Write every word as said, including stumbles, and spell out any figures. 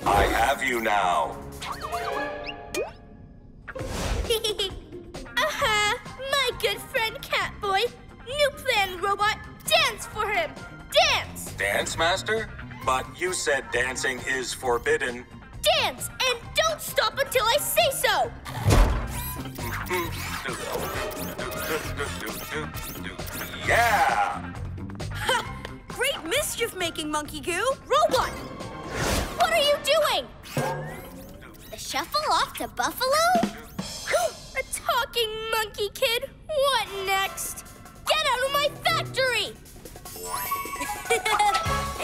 I have you now. Uh-huh, my good friend Catboy. New plan, robot. Dance for him. Dance! Dance, Master? But you said dancing is forbidden. Dance, and don't stop until I say so. Yeah! Ha! Great mischief-making, Monki-Gu. Robot! What are you doing? The shuffle off to Buffalo? A talking monkey kid. What next? Get out of my factory!